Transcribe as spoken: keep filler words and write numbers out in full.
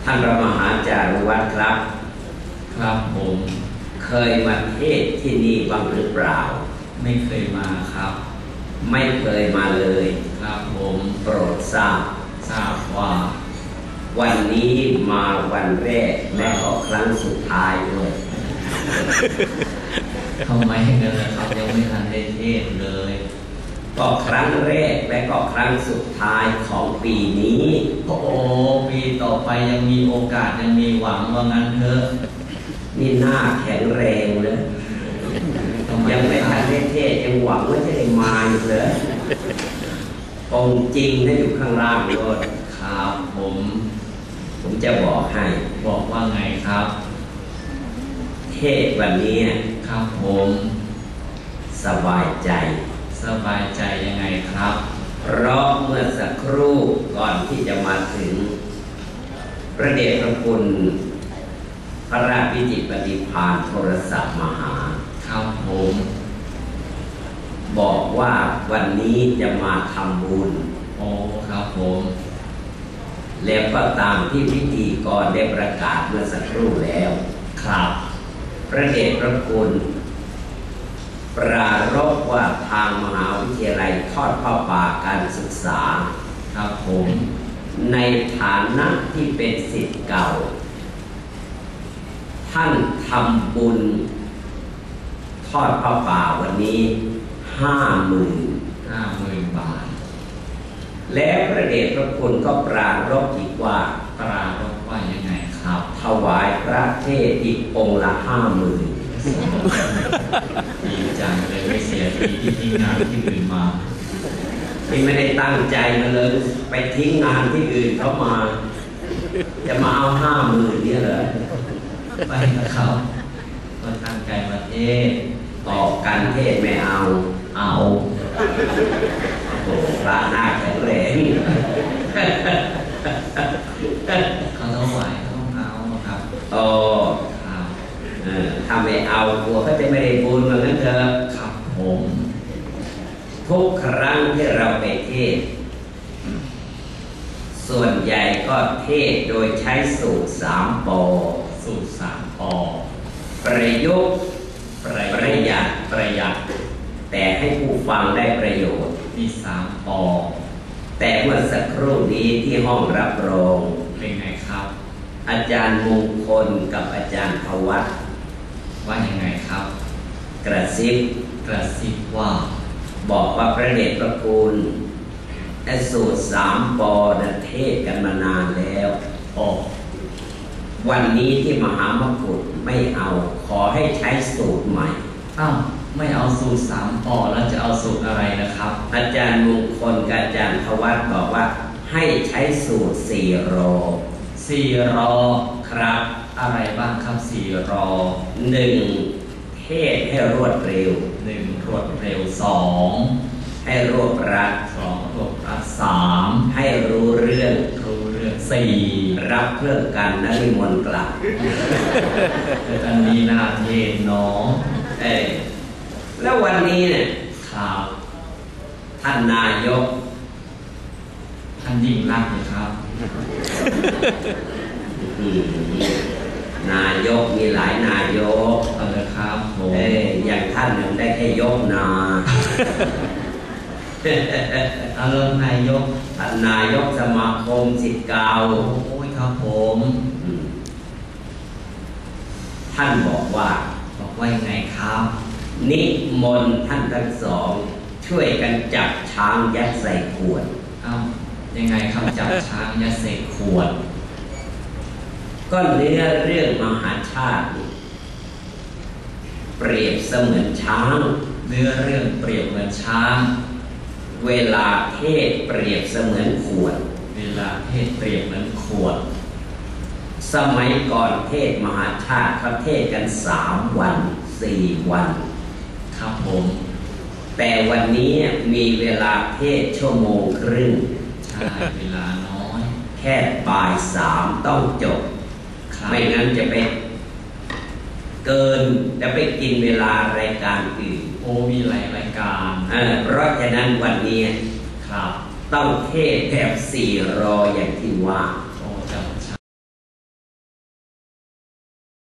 านพระมหาจารุวัฒน์ครับครับผมเคยมาเทศที่นี่บ้างหรือเปล่าไม่เคยมาครับไม่เคยมาเลยครับผมโปรดทราบทราบว่าวันนี้มาวันแรกและก็ครั้งสุดท้ายด้วยทำไมเงินนะครับยังไม่ทันได้เทศเลยก็ครั้งแรกและก็ครั้งสุดท้ายของปีนี้โอ้ปีต่อไปยังมีโอกาสยังมีหวังว่างั้นเถอะนี่หน้าแข็งแรงเลยยังไม่ทันได้เทศยังหวังว่าจะได้มาอยู่เลยองค์จริงนั่นอยู่ข้างล่างด้วยครับผมผมจะบอกให้บอกว่าไงครับเทศวันนี้ครับผมสบายใจสบายใจยังไงครับเพราะเมื่อสักครู่ก่อนที่จะมาถึงพระเดชพระคุณพระราชวิจิตรปฏิภาณโทรศัพท์มาหาครับผมบอกว่าวันนี้จะมาทำบุญโอ้ครับผมแล้วก็ตามที่พิธีกรได้ประกาศเมื่อสักครู่แล้วครับพระเดชพระคุณปรารภว่าทางมหาวิทยาลัยทอดผ้าป่าการศึกษาครับผมในฐานะที่เป็นศิษย์เก่าท่านทำบุญทอดผ้าป่าวันนี้ห้าหมื่นห้าหมื่นบาทแล้วพระเดชพระคุณก็ปรารภอีกว่าปรารภว่ายังไงครับถวายพระเทศอีกองค์ละห้าหมื่นดีจังเลยไม่เสียทีที่ทิ้งงานที่อื่นมาที่ไม่ได้ตั้งใจมาเลยไปทิ้งงานที่อื่นเขามาจะมาเอาห้าหมื่นเนี่ยเหรอไปนะครับก็ตั้งใจมาเทศต่อกันเทศไม่เอาเอาโอ้พระหน้าแข็งแรงเขาต้องไหวเขาต้องเอาครับโอ้ถ้าไม่เอากลัวเขาจะไม่ได้บุญเหมือนกันเถอะครับผมทุกครั้งที่เราไปเทศส่วนใหญ่ก็เทศโดยใช้สูตรสามปอสูตรสามปอประยุกต์ประหยัดประหยัดแต่ให้ผู้ฟังได้ประโยชน์มีสามปอแต่เมื่อสักครู่นี้ที่ห้องรับรองเป็นไงครับอาจารย์มงคลกับอาจารย์ภวัตรว่ายังไงครับกระซิบกระซิบว่าบอกว่าพระเดชพระคุณไอ้สูตรสามปอนั้นเทศกันมานานแล้วโอ้วันนี้ที่มหามกุฏไม่เอาขอให้ใช้สูตรใหม่อ้าวไม่เอาสูตรสามปอแล้วจะเอาสูตรอะไรนะครับอาจารย์มงคลกับอาจารย์ภวัตรบอกว่าให้ใช้สูตรสี่รอสี่รอครับอะไรบ้างครับสี่รอหนึ่งเทศให้รวดเร็วหนึ่งรวดเร็วสองให้รวบรัดสองรวบรัดสามให้รู้เรื่องรู้เรื่องสี่รับเครื่องกันนนิมนต์กลับอันนี้นาเทศน้องเออแล้ววันนี้เนี่ยครับท่านนายกท่านยิ่งรักเลยครับนายกมีหลายนายกเอาละครับผมเอ้ยอย่างท่านหนึ่งได้แค่ยกนาเอาละนายกท่านนายกสมาคมศิษย์เก่าโอ้ยครับผมท่านบอกว่าบอกว่ายังไงครับนิมนต์ท่านทั้งสองช่วยกันจับช้างยัดใส่ขวดเอ้ายังไงครับจับช้างยัดใส่ขวดก็เนื้อเรื่องมหาชาติเปรียบเสมือนช้างเนื้อเรื่องเปรียบเหมือนช้างเวลาเทศเปรียบเสมือนขวดเวลาเทศเปรียบเหมือนขวดสมัยก่อนเทศมหาชาติเขาเทศกันสามวันสี่วันครับผมแต่วันนี้มีเวลาเทศชั่วโมงครึ่งใช่เวลาน้อยแค่บ่ายสามต้องจบไม่งั้นจะไปเกินจะไปกินเวลารายการอื่นโอ้มีหลายรายการเออเพราะฉะนั้นวันนี้ครับต้องเทศแบบสี่รออย่างที่ว่า